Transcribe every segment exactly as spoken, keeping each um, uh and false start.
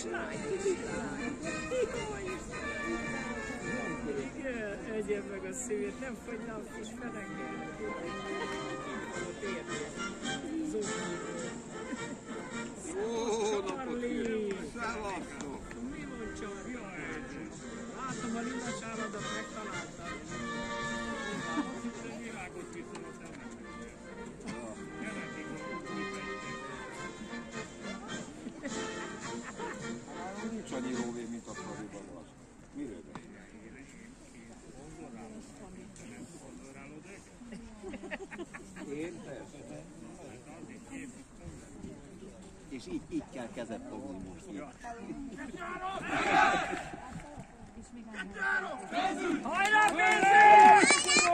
kislány, kicsit lány. Igen, egyéb meg a szívét, nem fogyna a kis fenekkel. Jó napot kívánok! Szevasztok! Mi van, Csar? Jaj! Látom, a lilas állatot megtaláltam. Virágot viszont a szemeknek. Jelenik a Hát nincs annyi lóvé, mint a Floriban az. Miről beszél? Én persze. És így, így kell kezet fogni most. Így. Hajrá, Pénzés!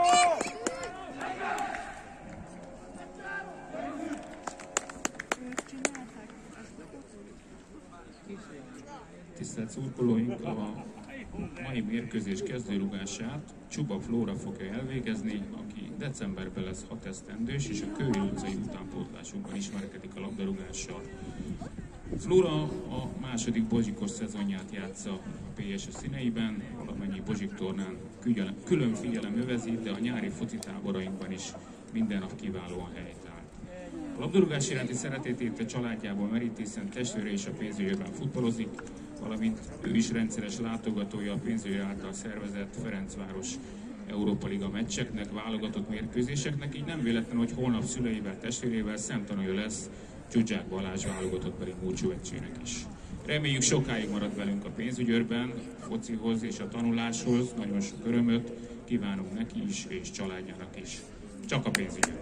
Tisztelt szurkolóink, a mai mérkőzés kezdőrugását Csuba Flóra fogja elvégezni, aki decemberben lesz hat esztendős, és a Kőri utcai utánpótlásunkban ismerkedik a labdarúgással. Flóra a második bozsikos szezonját játsza a pé es színeiben, valamennyi bozsik tornán külön figyelem övezi, de a nyári focitáborainkban is minden nap kiválóan helyt áll. A labdarúgás iránti szeretetét a családjából meríti, hiszen testvére is a pénzügyben futballozik, valamint ő is rendszeres látogatója a pénzügy által szervezett Ferencváros Európa Liga meccseknek, válogatott mérkőzéseknek, így nem véletlen, hogy holnap szüleivel, testvérével szemtanúja lesz Dzsudzsák Balázs válogatottbeli Múcsú egysének is. Reméljük sokáig marad velünk a pénzügyőrben, a focihoz és a tanuláshoz, nagyon sok örömöt kívánunk neki is és családjának is. Csak a pénzügyőr!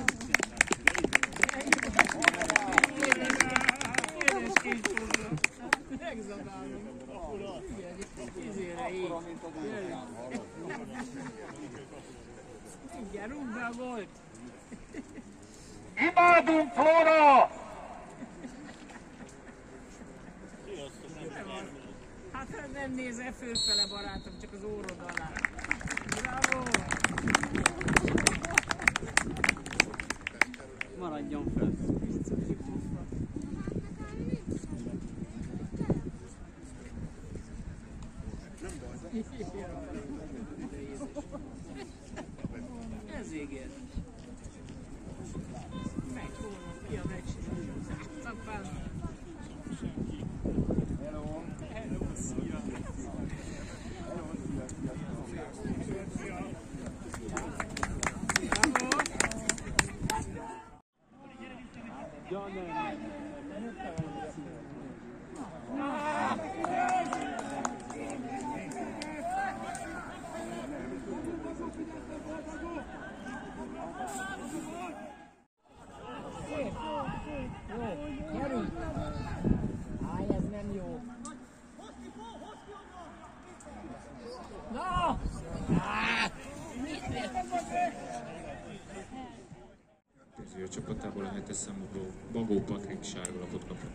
Igen, rúgva volt! Imádunk, Flóra! Hát nem nézel fölfele, barátom, csak az órod alá. Bravo! Maradjon fel! Ez igen. Megy holnap, ki a meccs. Szapán. Hello! Hello, szia! Gyerünk! Állj, ez nem jó! No! A csapatából a hetes számú Bagó Patrik sárgalapot kapott.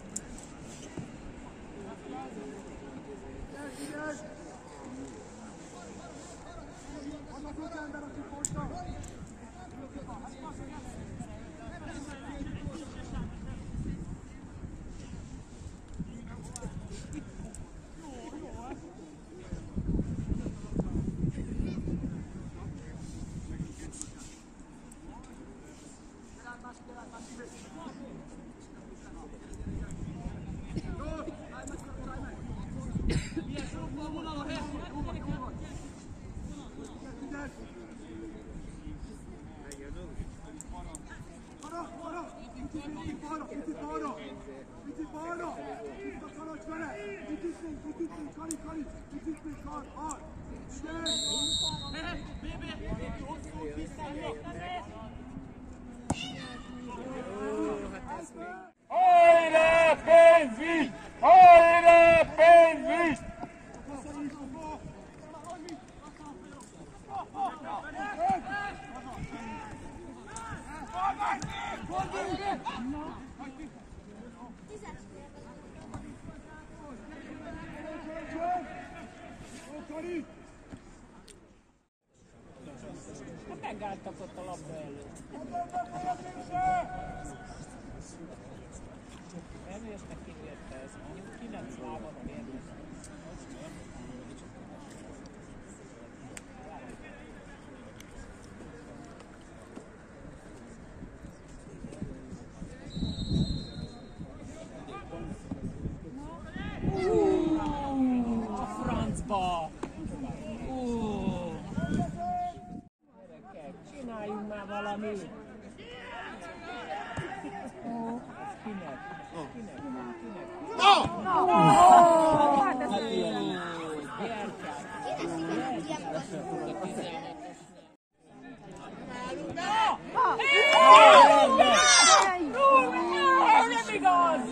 Hajrá, pénzügy! Hajrá, pénzügy! Megálltak ott a labda előtt. Kevésnek kivérte ez, mondjuk kilenc lábat mérni. A francba! Gyerekek, csináljunk már valamit! Kinek? Kinek? Kinek? Hát ez ilyen gyertyák! Nem igaz!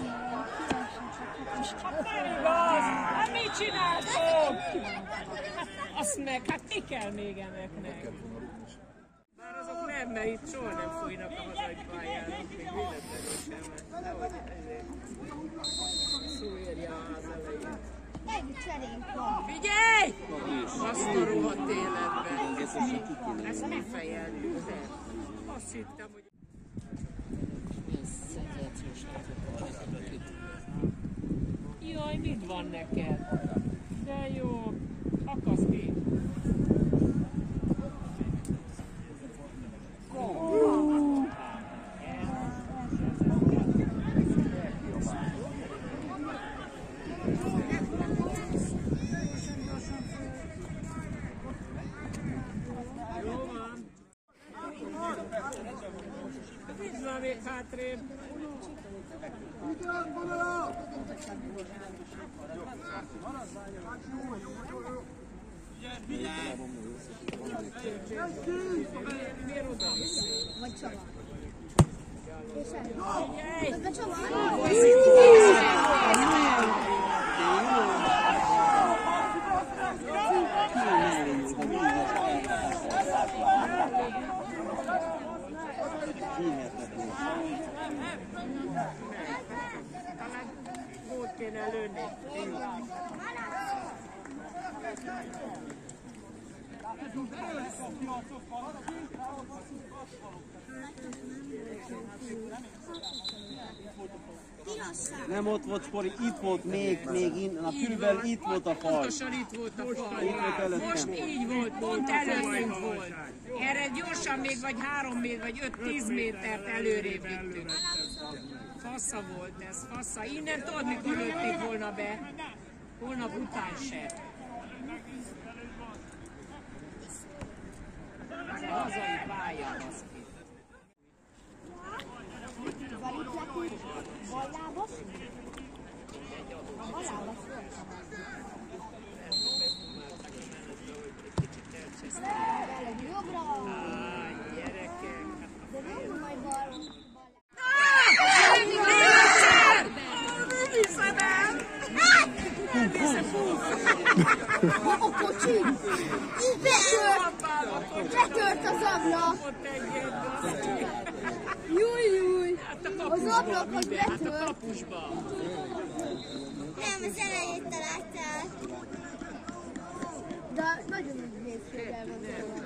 Nem igaz! Hát mit csináltok? Azt meg, hát mi kell még ennek? Már azok nem, mert itt soha nem fújnak a hazai pályára, még véletlenül sem, nehogy ezért szúrja az elején. Egy cserénk van. Figyelj! Azt a rohadt életben. Ezt mi, ezt mi fejeltük, de azt hittem, hogy... Jaj, mit van neked? De jó, akasz ki. Mit van még hátrébb? Miért oda? Vagy Csaba. És el. Figyelj! Vagy Csaba. Talán gólt kéne lőni. Nem ott volt Spori, itt volt még, még innen, a körülbelül itt volt a fal. Pontosan itt volt a fal. Itt volt előttem. Most így volt, pont előttünk volt. Erre gyorsan még vagy három méter, vagy öt-tíz métert előrébb vittünk. Fassza volt ez, fassza. Innen tudod, mikor lőtték volna be? Holnap után se. Ez a hazai pálya, az ki. Van itt nekünk ballábos? Ballábos volt. Egy jobbra. Áj, gyerekek. De nem majd bal. A kocsi! Így betört! Betört az ablak! Júj, júj! Az ablakot betört! A kapusba. Nem, az elejét találtál. De nagyon úgy néz ki, hogy el van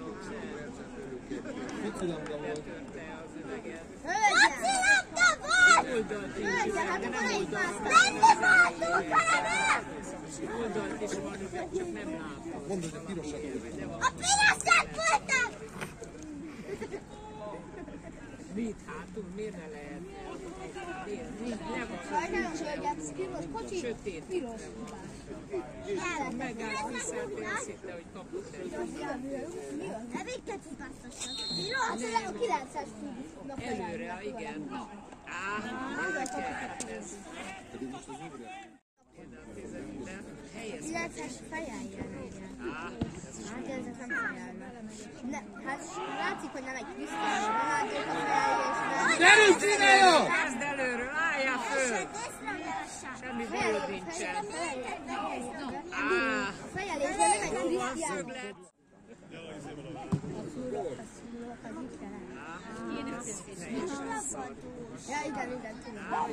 Kocsilabda volt! Hölgyen, hát akkor itt másztál! Nem voltunk, Oldalt is van, csak nem látom. Mondod, hogy pirosak. a pirosat voltak! Mit hátul, miért ne lehetne? Miért? Miért? Nem van. Sajnálos hölgyek, piros kocsi, Sötét. piros. Megállt vissza, én azt hitte, hogy kapott egy. De miket utaztassak? Piros? A kilences tudnak. Előre, igen. Á, gyerekek, hát ez... kilences fejeljen, igen. Hát ezek nem fejelnek. Ne, hát látszik, hogy nem egy Cristiano Ronaldo a fejelésben. Gyerünk, csinálja! Kezd előről, álljál föl! Semmi bajod nincsen. Á, A fejelésben nem egy jó van Cristiano. szöglet. Ja, igen, igen, tudom.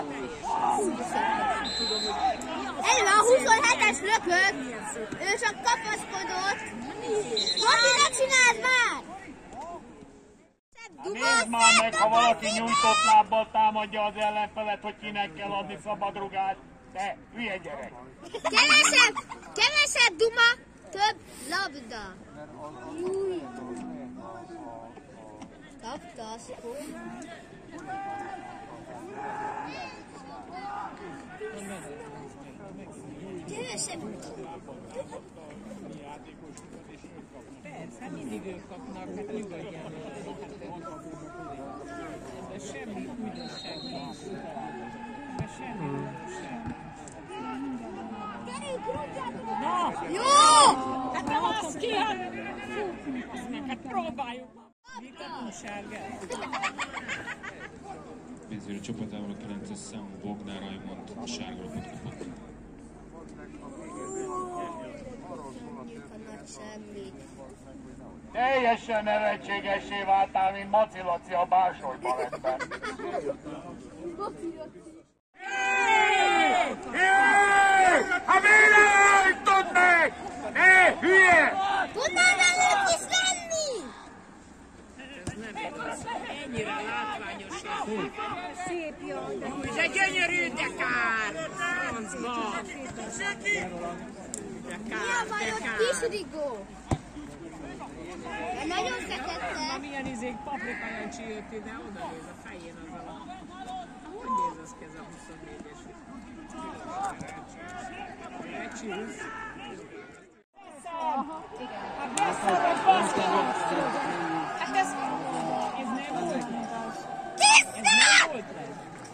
Elő a huszonhetes lökött! Ő csak kapaszkodott! Hopi, ne csináld már! Nézd már meg, ha valaki nyújtott lábbal támadja az ellenfelet, hogy kinek kell adni szabadrugást. Te, hülye gyerek! Kevesebb, kevesebb duma, több labda. Júj. Kapta a szkó. Kevesebb. Persze, mindig ők kapnak, hát nyugodjál meg. Ebben semmi újdonság nincs. Ebben semmi újdonság. Na! Jó! Hát nem az ki, hát... Hát próbáljuk. Mit a sárgát? Pénzőri csapatával a kilences számú Bogdán Raimond sárgalapot kapott. Teljesen nevetségessé váltál, mint Maci Laci a Bársony balettben. Ha miért állítod meg? Ne, hülye! Tudnál velük is lenni? Ez nem igaz. Ennyire látványos és szép jó. De gyönyörű, de kár! Francba! De Mi kár, a baj, de ott kár! kisrigó? De nagyon fekete. Milyen izék paprika Jancsi jött ide, oda néz a fején az alatt. Hogy néz az ki ez a huszonnégyes? Recsi húsz. Hát beszélj, hát ez... Ez nem volt meg. Ez nem volt meg.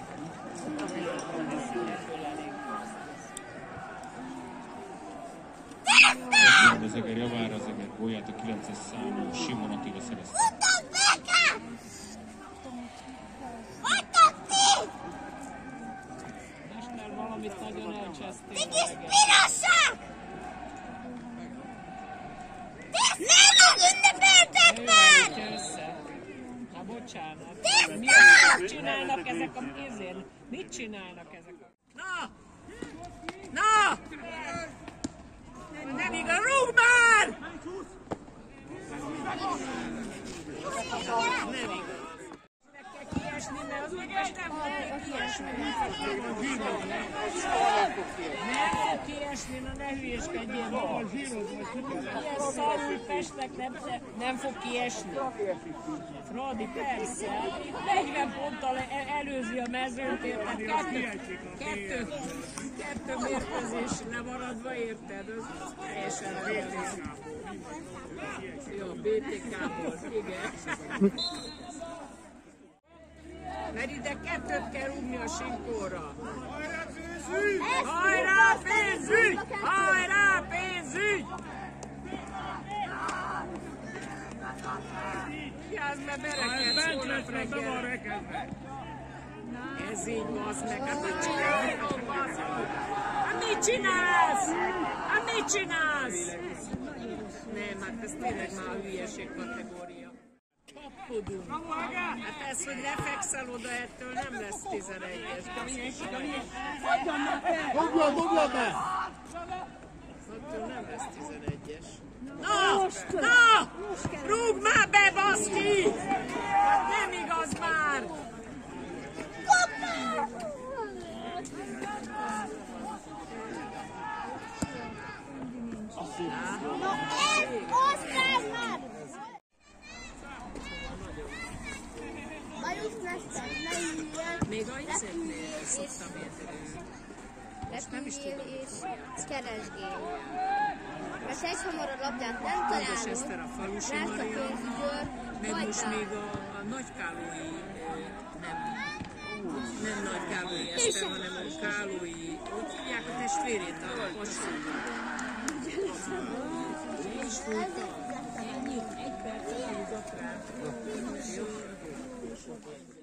Az Eger javára az Eger gólját a kilences számú Simon Attila szerezte. Tudod, Béka! Vagytok ti! Mester, valamit nagyon elcsesztél. Mégis pirosak! Nem az ünnepeltek már! Ő össze. Na bocsánat. Tiszta! Mit csinálnak ezek a kézén? Mit csinálnak ezek a... Na! Na! Nem igaz, rúg már! Nem igaz. Meg kell kiesni, mert az úgyis nem fog kiesni. Nem fog kiesni, na ne hülyéskedjél ma. Ilyen szarul festnek, nem, nem fog kiesni. Fradi, persze. negyven ponttal előzi a Mezőnyt, tehát kettő, kettő, kettő mérkőzés lemaradva, érted? Az teljesen reális. Jó, bé té ká-ból, igen. Mert ide kettőt kell rúgni a sinkóra. Hajrá pénzügy! Hajrá pénzügy! Vigyázz, mert berekedsz holnap reggel. Ez így, bassz meg. Hát mit csinálsz? Hát mit csinálsz? Hát mit csinálsz? Nem, hát ez tényleg már a hülyeség kategória. Kapkodunk. Hát ez, hogy lefekszel oda, ettől nem lesz tizenegyes. Dobjad, dobjad be! Attól nem lesz tizenegyes. Na! Na! Rúgd már be, baszki! Hát nem igaz már! No, ez osztály már! Bajusz Mester, ne üljön! Még a izéknél szoktam érteni. Repüljél és keresgél. Mert egy hamar a labdát nem Mondos Eszter a találod, Falusi lesz a Marianna, pénzügyőr, meg majd most rá. még a, a Nagykálói, nem, nem Nagykálói Eszter, hanem a Kálói, ott hívják a testvérét, a Kossuth. Én is voltam. Ennyi, egy percet húzott rá. Jó.